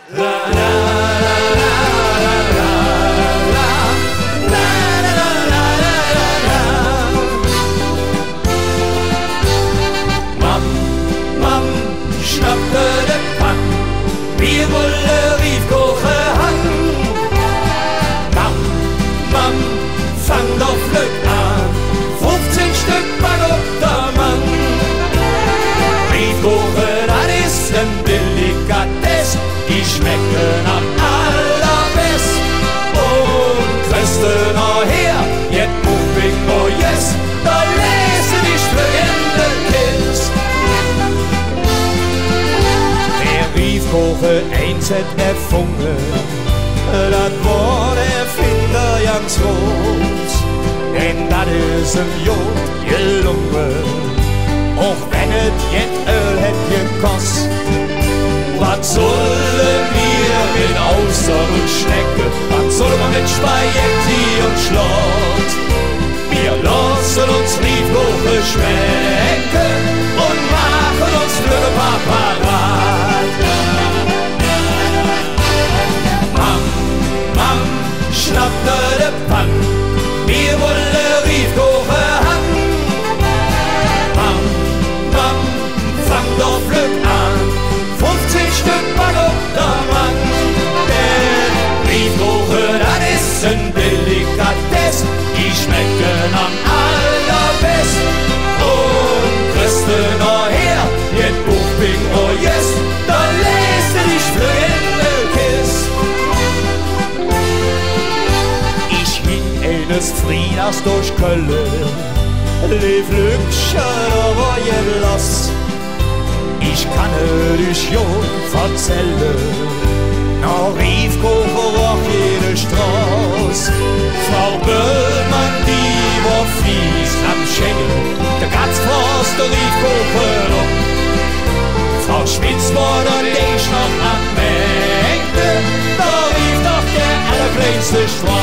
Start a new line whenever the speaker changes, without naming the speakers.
Wir wollen Riefkoche haben. Mam, fang doch Glück an. 15 Stück Back auf der Mann. Riefkoche, das ist ein Delikatesse. Die schmecken am allerbest. Und kriegst du noch her, jetzt Moving, oh yes, da lese dich für Ende Kids. Riefkoche eins hat erfunden, das war der Erfinder ganz groß. Denn das ist ihm gut gelungen, auch wenn es jetzt Öl hat gekostet. Was sollen wir mit Austern und Schnecke, was soll man mit Spaghetti und Schlott? Wir lassen uns Riefkoche schmecken und machen uns für den Paparat. Mam, schnappte de Pann, wir wollen Riefkoche haben. Mam, fang doch Glück an, 50 Stück Back auf der Mann. Der Riefkoche, das ist ein Delikatesse, die schmecken am allerbest. Und kriegst du noch her, jetzt Buchbing, oh yes, da lässt du dich für Ende Kiss. Eines Friedags durch Köln lief Lückchen aber los. Ich kann dich schon erzählen, noch Riefkoche roch jede Straße. Frau Böllmann, die war fies am Schengel, der Katzfrost, der Riefkoche noch. Frau Schmitz war dann ich noch am Ende, da rief doch der allerkleinste Straße.